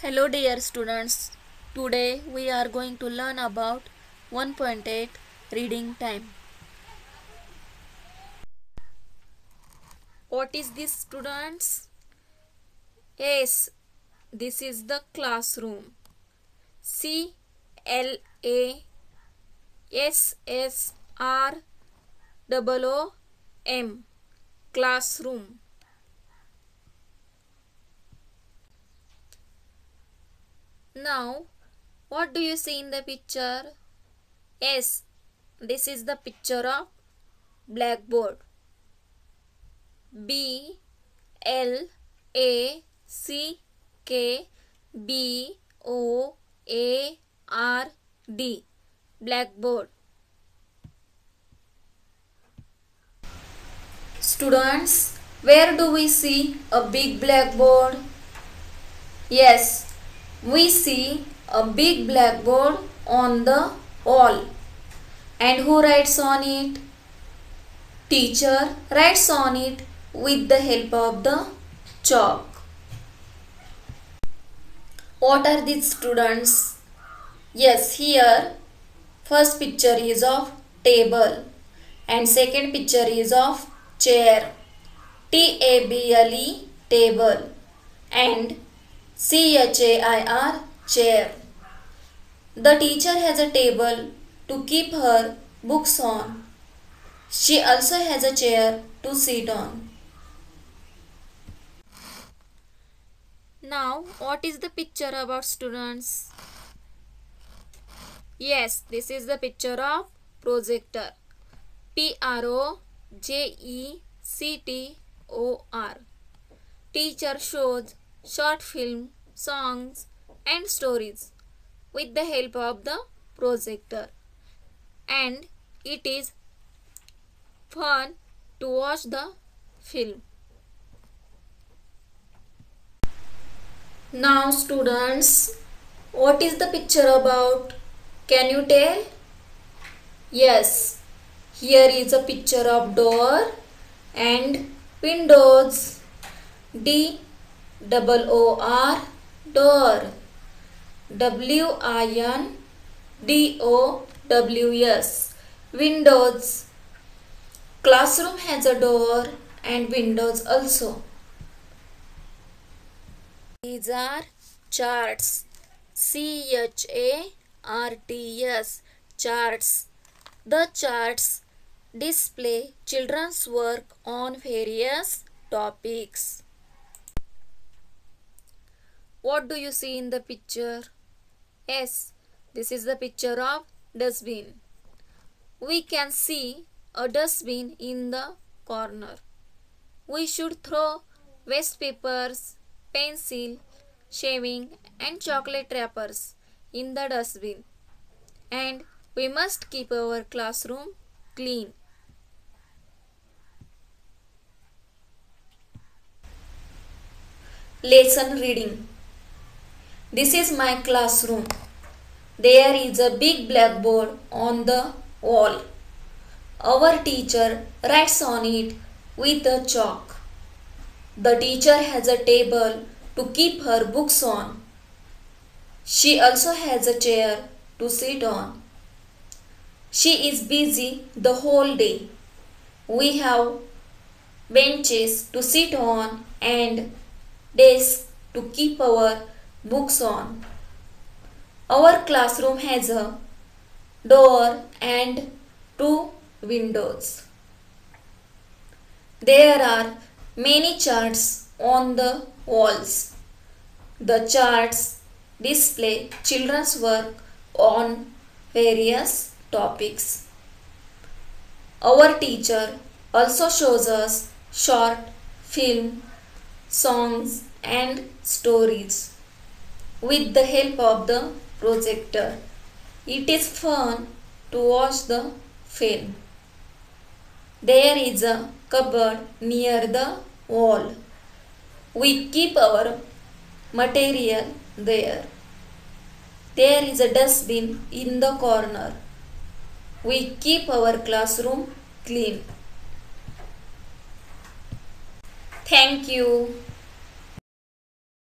Hello dear students, today we are going to learn about 1.8 reading time. What is this students? Yes, this is the classroom. CLASSROOM, classroom. Now, what do you see in the picture? Yes, this is the picture of blackboard. BLACKBOARD, blackboard. Students, where do we see a big blackboard? Yes, we see a big blackboard on the wall. And who writes on it? Teacher writes on it with the help of the chalk. What are these students? Yes, here first picture is of table and second picture is of chair. TABLE, table, and CHAIR, chair. The teacher has a table to keep her books on. She also has a chair to sit on. Now, what is the picture about students? Yes, this is the picture of projector. PROJECTOR. Teacher shows short film, songs and stories with the help of the projector. And it is fun to watch the film. Now students, what is the picture about? Can you tell? Yes, here is a picture of door and windows. DOOR, door. WINDOWS, windows. Classroom has a door and windows also. These are charts. CHARTS, charts. The charts display children's work on various topics. What do you see in the picture? Yes, this is the picture of dustbin. We can see a dustbin in the corner. We should throw waste papers, pencil, shaving and chocolate wrappers in the dustbin. And we must keep our classroom clean. Lesson reading. This is my classroom. There is a big blackboard on the wall. Our teacher writes on it with a chalk. The teacher has a table to keep her books on. She also has a chair to sit on. She is busy the whole day. We have benches to sit on and desks to keep our books on. Our classroom has a door and 2 windows. There are many charts on the walls. The charts display children's work on various topics. Our teacher also shows us short film, songs and stories with the help of the projector. It is fun to watch the film. There is a cupboard near the wall. We keep our material there. There is a dustbin in the corner. We keep our classroom clean. Thank you.